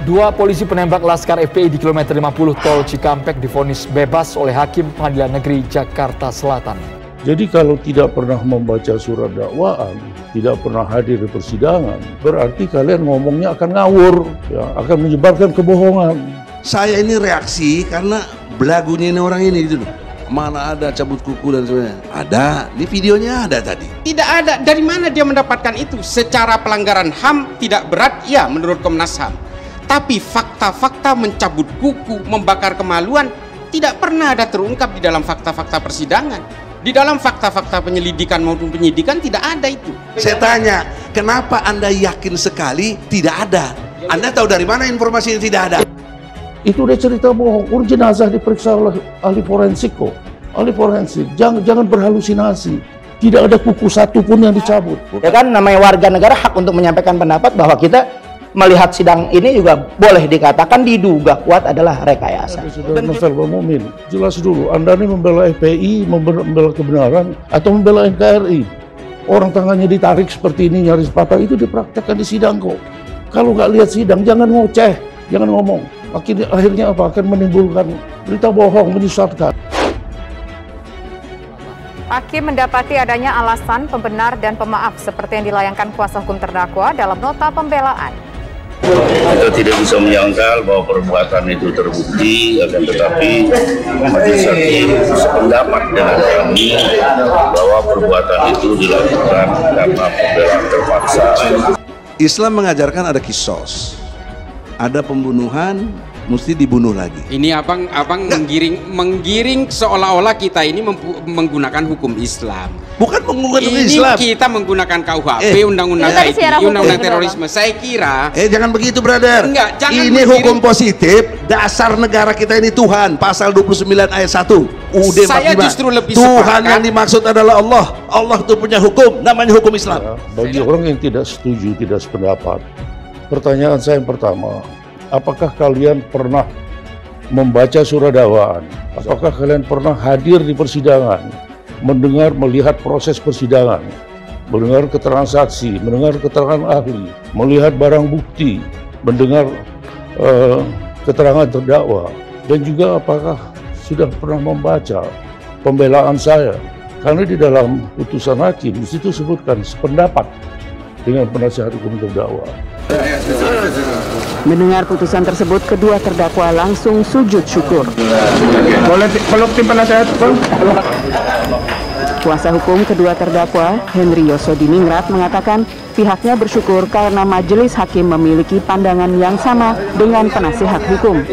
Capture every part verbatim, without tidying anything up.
Dua polisi penembak Laskar F P I di kilometer lima puluh Tol Cikampek divonis bebas oleh Hakim Pengadilan Negeri Jakarta Selatan. Jadi kalau tidak pernah membaca surat dakwaan, tidak pernah hadir di persidangan, berarti kalian ngomongnya akan ngawur, ya, akan menyebarkan kebohongan. Saya ini reaksi karena belagunya ini orang ini gitu. Mana ada cabut kuku dan sebagainya? Ada, ini videonya ada tadi. Tidak ada, dari mana dia mendapatkan itu? Secara pelanggaran H A M tidak berat, ya menurut Komnas H A M. Tapi fakta-fakta mencabut kuku, membakar kemaluan, tidak pernah ada terungkap di dalam fakta-fakta persidangan. Di dalam fakta-fakta penyelidikan maupun penyidikan tidak ada itu. Saya tanya, kenapa Anda yakin sekali tidak ada? Anda tahu dari mana informasi yang tidak ada? Itu udah cerita bohong. Urus jenazah diperiksa oleh ahli forensik kok. Ahli forensik, jangan jangan berhalusinasi. Tidak ada kuku satu pun yang dicabut. Ya kan, namanya warga negara hak untuk menyampaikan pendapat bahwa kita melihat sidang ini juga boleh dikatakan diduga kuat adalah rekayasa. Saudara Novel Mumin, jelas dulu, Anda ini membela F P I, membela kebenaran, atau membela N K R I. Orang tangannya ditarik seperti ini, nyaris patah, itu dipraktekkan di sidang kok. Kalau nggak lihat sidang, jangan ngoceh, jangan ngomong. Akhirnya, akhirnya apa? Akan menimbulkan berita bohong, menyesatkan. Hakim mendapati adanya alasan pembenar dan pemaaf seperti yang dilayangkan kuasa hukum terdakwa dalam nota pembelaan. Kita tidak bisa menyangkal bahwa perbuatan itu terbukti, akan tetapi majelis hakim sependapat dengan kami bahwa perbuatan itu dilakukan karena pembelaan terpaksa. Islam mengajarkan ada kisos, ada pembunuhan, mesti dibunuh lagi. Ini abang abang menggiring menggiring seolah-olah kita ini menggunakan hukum Islam. Bukan menggunakan hukum ini Islam. Kita menggunakan K U H P, Eh, undang-undang I T I, undang-undang terorisme. Saya kira. Eh jangan begitu, brother. Enggak, jangan ini menggiring. Hukum positif. Dasar negara kita ini Tuhan. Pasal dua puluh sembilan ayat satu. U D Saya empat puluh lima. justru lebih Tuhan sepakat. yang dimaksud adalah Allah. Allah itu punya hukum. Namanya hukum Islam. Ya, bagi orang yang tidak setuju, tidak sependapat, pertanyaan saya yang pertama, apakah kalian pernah membaca surat dakwaan? Apakah kalian pernah hadir di persidangan, mendengar, melihat proses persidangan, mendengar keterangan saksi, mendengar keterangan ahli, melihat barang bukti, mendengar uh, keterangan terdakwa, dan juga apakah sudah pernah membaca pembelaan saya? Karena di dalam putusan hakim di situ sebutkan sependapat dengan penasihat hukum terdakwa. Mendengar putusan tersebut, kedua terdakwa langsung sujud syukur. Boleh peluk tim penasehat, Bang? Kuasa hukum kedua terdakwa, Henry Yosodiningrat, mengatakan pihaknya bersyukur karena majelis hakim memiliki pandangan yang sama dengan penasihat hukum.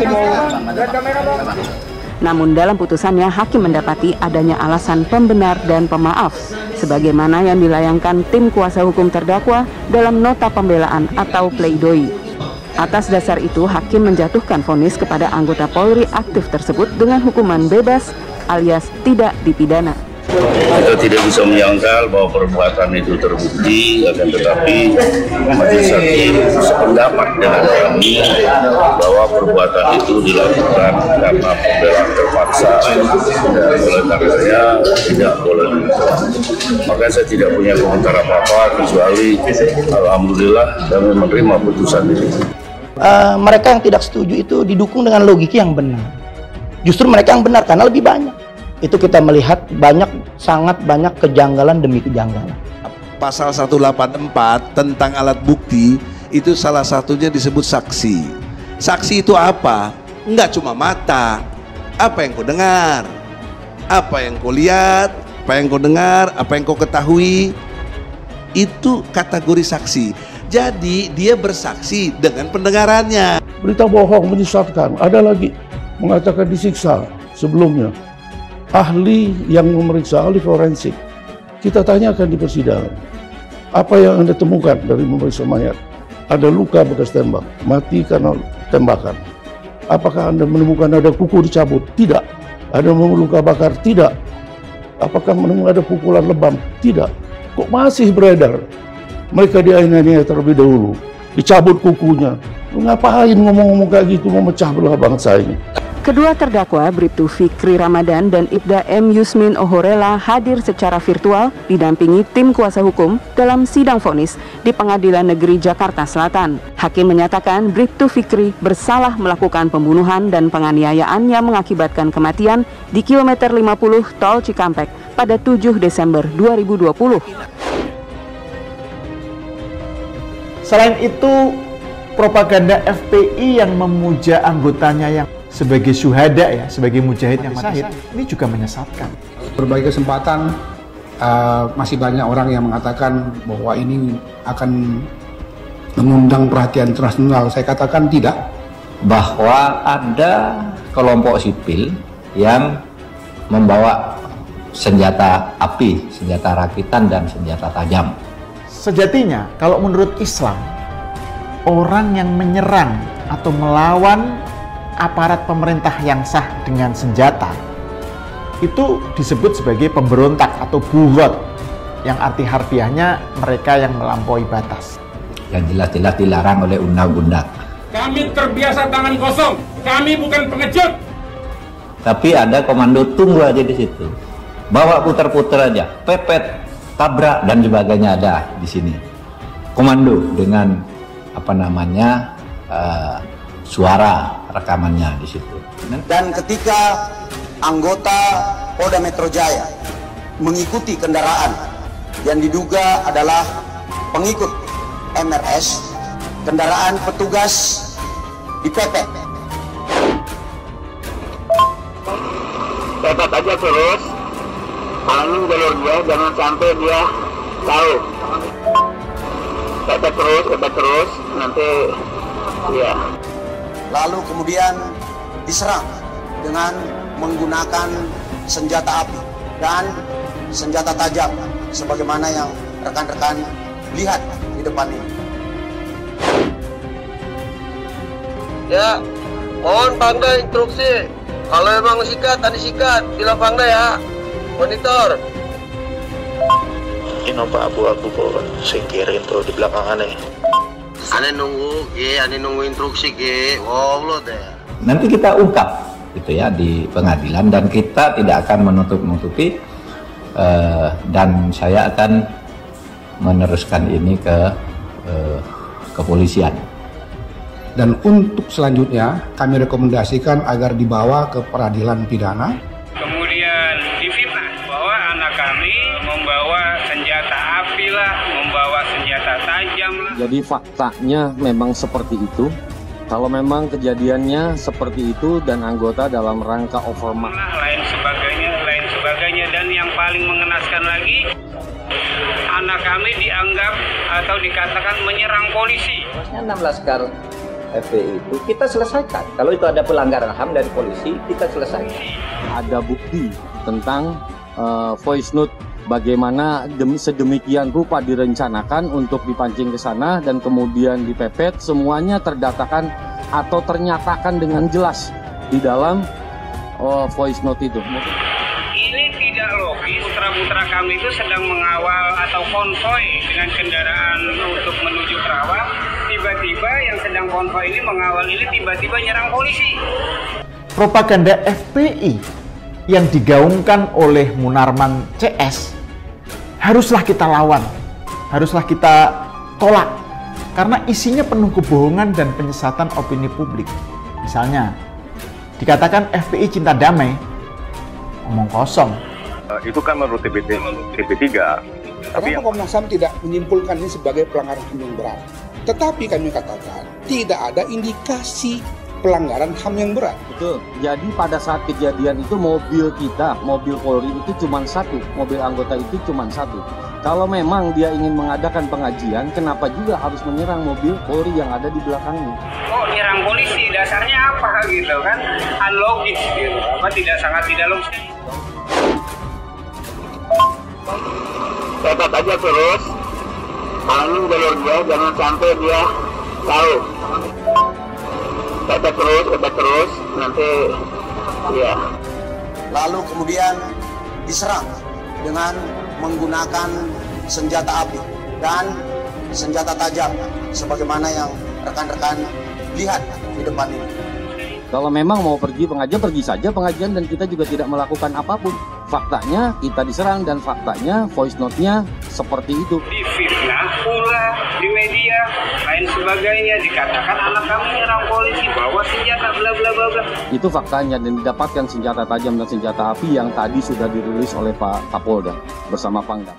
Namun dalam putusannya, hakim mendapati adanya alasan pembenar dan pemaaf, sebagaimana yang dilayangkan tim kuasa hukum terdakwa dalam nota pembelaan atau pleidoy. Atas dasar itu, hakim menjatuhkan vonis kepada anggota Polri aktif tersebut dengan hukuman bebas alias tidak dipidana. Kita tidak bisa menyangkal bahwa perbuatan itu terbukti, akan tetapi majelis hakim sependapat dengan kami bahwa perbuatan itu dilakukan karena pembelaan terpaksa dan oleh karenanya tidak boleh dihukum. Makanya saya tidak punya komentar apa-apa kecuali alhamdulillah kami menerima putusan ini. Uh, mereka yang tidak setuju itu didukung dengan logika yang benar. Justru mereka yang benar karena lebih banyak. Itu kita melihat banyak, sangat banyak kejanggalan demi kejanggalan. Pasal seratus delapan puluh empat tentang alat bukti itu salah satunya disebut saksi. Saksi itu apa? Enggak cuma mata. Apa yang kau dengar, apa yang kau lihat, apa yang kau dengar, apa yang kau ketahui, itu kategori saksi. Jadi dia bersaksi dengan pendengarannya. Berita bohong, menyesatkan. Ada lagi mengatakan disiksa sebelumnya. Ahli yang memeriksa, ahli forensik, kita tanyakan di persidangan, apa yang Anda temukan dari memeriksa mayat? Ada luka bekas tembak, mati karena tembakan. Apakah Anda menemukan ada kuku dicabut? Tidak. Ada luka bakar? Tidak. Apakah menemukan ada pukulan lebam? Tidak. Kok masih beredar? Mereka dianiaya terlebih dahulu, dicabut kukunya. Lu ngapain ngomong-ngomong kayak gitu, memecah belah bangsa ini? Kedua terdakwa Bribtu Fikri Ramadan dan Ibda M. Yusmin Ohorela hadir secara virtual didampingi tim kuasa hukum dalam sidang vonis di Pengadilan Negeri Jakarta Selatan. Hakim menyatakan Bribtu Fikri bersalah melakukan pembunuhan dan penganiayaan yang mengakibatkan kematian di kilometer lima puluh Tol Cikampek pada tujuh Desember dua ribu dua puluh. Selain itu, propaganda F P I yang memuja anggotanya yang sebagai syuhada ya, sebagai mujahid yang mati syahid, ini juga menyesatkan. Berbagai kesempatan uh, masih banyak orang yang mengatakan bahwa ini akan mengundang perhatian internasional. Saya katakan tidak. Bahwa ada kelompok sipil yang membawa senjata api, senjata rakitan, dan senjata tajam. Sejatinya, kalau menurut Islam, orang yang menyerang atau melawan aparat pemerintah yang sah dengan senjata itu disebut sebagai pemberontak atau bughot, yang arti harfiahnya mereka yang melampaui batas. Yang jelas-jelas dilarang oleh undang-undang. Kami terbiasa tangan kosong, kami bukan pengecut. Tapi ada komando tunggu aja di situ. Bawa putar-putar aja, pepet, tabrak dan sebagainya ada di sini. Komando dengan apa namanya uh, suara rekamannya di situ. Dan ketika anggota Polda Metro Jaya mengikuti kendaraan yang diduga adalah pengikut M R S, kendaraan petugas dipepet. Pepet aja terus, halangin jalur dia, jangan sampai dia tahu. Pepet terus, pepet terus, nanti ya. Lalu kemudian diserang dengan menggunakan senjata api dan senjata tajam sebagaimana yang rekan-rekan lihat di depan ini. Ya, mohon Pangda instruksi. Kalau emang sikat, tadi sikat, bilang Pangda ya. Monitor. Ini apa abu-abu kok singkirin tuh di belakang aneh. Ane nunggu, ye, ane nunggu instruksi, ye. Wow, lo deh. Nanti kita ungkap gitu ya di pengadilan, dan kita tidak akan menutup-nutupi uh, dan saya akan meneruskan ini ke uh, kepolisian. Dan untuk selanjutnya kami rekomendasikan agar dibawa ke peradilan pidana. Kemudian difitnah bahwa anak kami membawa senjata api lah, membawa senjata tajam lah. Jadi faktanya memang seperti itu. Kalau memang kejadiannya seperti itu dan anggota dalam rangka overmark. Lain sebagainya, lain sebagainya. Dan yang paling mengenaskan lagi, anak kami dianggap atau dikatakan menyerang polisi. enam laskar F P I itu kita selesaikan. Kalau itu ada pelanggaran H A M dari polisi, kita selesaikan. Ada bukti tentang uh, voice note bagaimana demi sedemikian rupa direncanakan untuk dipancing ke sana dan kemudian dipepet, semuanya terdatakan atau ternyatakan dengan jelas di dalam uh, voice note itu. Ini tidak logis. Putra-putra kami itu sedang mengawal atau konvoy dengan kendaraan untuk menuju Kerawang. Tiba-tiba yang sedang konvoy ini mengawal ini tiba-tiba nyerang polisi. Propaganda F P I yang digaungkan oleh Munarman C S haruslah kita lawan, haruslah kita tolak, karena isinya penuh kebohongan dan penyesatan opini publik. Misalnya, dikatakan F P I cinta damai, omong kosong. Uh, itu kan menurut T P tiga. Tapi kenapa Komnas H A M tidak menyimpulkan ini sebagai pelanggaran H A M yang berat? Tetapi kami katakan tidak ada indikasi pelanggaran H A M yang berat. Betul. Jadi pada saat kejadian itu mobil kita, mobil Polri itu cuma satu, mobil anggota itu cuma satu. Kalau memang dia ingin mengadakan pengajian, kenapa juga harus menyerang mobil Polri yang ada di belakangnya? Oh, nyerang polisi, dasarnya apa gitu kan? Unlogis gitu, apa tidak sangat tidak logis. Pepet aja terus, halangin jalur dia, jangan sampai dia tahu. Pepet terus, pepet terus, nanti ya. Lalu kemudian diserang dengan menggunakan senjata api dan senjata tajam sebagaimana yang rekan-rekan lihat di depan ini. Kalau memang mau pergi pengajian, pergi saja pengajian dan kita juga tidak melakukan apapun. Faktanya kita diserang dan faktanya voice note-nya seperti itu. Difitnah pula di media, lain sebagainya, dikatakan anak kamu nyerang polisi, bawa senjata, bla bla bla bla. Itu faktanya, dan didapatkan senjata tajam dan senjata api yang tadi sudah dirilis oleh Pak Kapolda bersama Pangdam.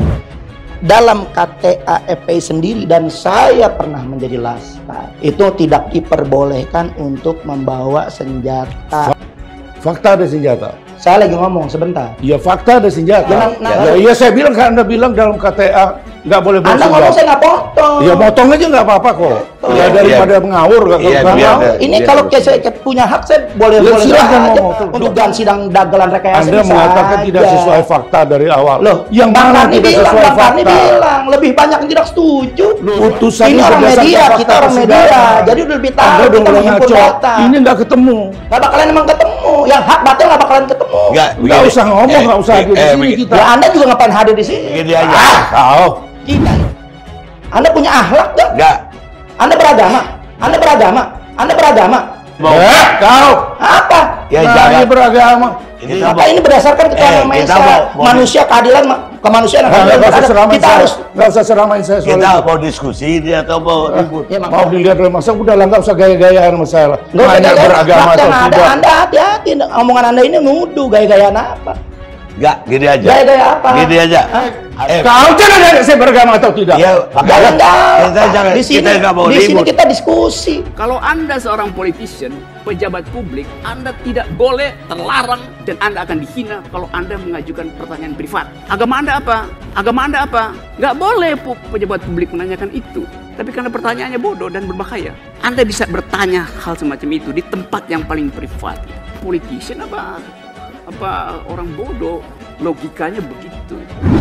Dalam K T A F P I sendiri, dan saya pernah menjadi laskar, itu tidak diperbolehkan untuk membawa senjata. Fakta ada senjata. Saya lagi ngomong sebentar. Ya fakta ada senjata. Nah, nah, ya, ya saya bilang kan Anda bilang dalam K T A nggak boleh bawa Anda senjata. ngomong saya nggak potong. Ya potong aja nggak apa-apa kok. Oh, ya daripada iya. mengawur. Iya, kalau biar, biar, ini biar, kalau biar. saya punya hak saya boleh Ya, boleh silakan aja ngomong. untuk dan sidang dagelan rekayasa. Anda mengatakan aja. tidak sesuai fakta dari awal. Loh, yang Bang mana Karni tidak bilang, sesuai Bang Karni fakta? bilang lebih banyak yang tidak setuju. Putusan ini orang media, kita orang media, jadi udah lebih tahu, Anda udah kita mulai menghimpun ngaco. data. Ini nggak ketemu. Nggak bakalan emang ketemu. Yang hak batal nggak bakalan ketemu. Nggak, nggak usah ngomong, nggak usah hadir di sini kita. Ya Anda juga ngapain hadir di sini? Gini aja. Ah, kau. Kita. Anda punya akhlak nggak? Nggak. Anda beragama. Anda beragama. Anda beragama. Eh, kau. Apa? Ya jangan beragama. Ini maka ini berdasarkan keterangan Eh, Maha kita Esa, mau- mau- manusia keadilan, ma- kemanusiaan dan Nggak keadilan usah berada. seramain Kita saya. harus Nggak usah seramain saya soal Kita itu. mau diskusi ini atau mau ribut? Ya, Mau dilihat oleh masa udah lah, nggak usah gaya-gayaan sama saya lah. Nggak usah Nanya gaya-gayaan. beragama Fakta atau yang ada, tidak. Anda hati-hati. Omongan Anda ini nuduh gaya-gayaan apa? Enggak, gini aja. Gaya-gaya apa? Gini aja. Eh, Kau jangan nanya saya beragama atau tidak. Ya, Jangan, jangan. kita jangan, Di sini, kita nggak mau di sini ribut. kita diskusi. Kalau Anda seorang politician, pejabat publik, Anda tidak boleh, terlarang, dan Anda akan dihina kalau Anda mengajukan pertanyaan privat. Agama Anda apa? Agama Anda apa? Nggak boleh pu- pejabat publik menanyakan itu. Tapi karena pertanyaannya bodoh dan berbahaya, Anda bisa bertanya hal semacam itu di tempat yang paling privat. Politician apa? Apa orang bodoh? Logikanya begitu.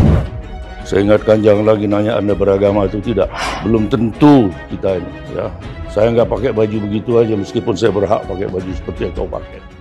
Saya ingatkan jangan lagi nanya Anda beragama atau tidak. Belum tentu kita ini. Ya, saya nggak pakai baju begitu aja meskipun saya berhak pakai baju seperti yang kau pakai.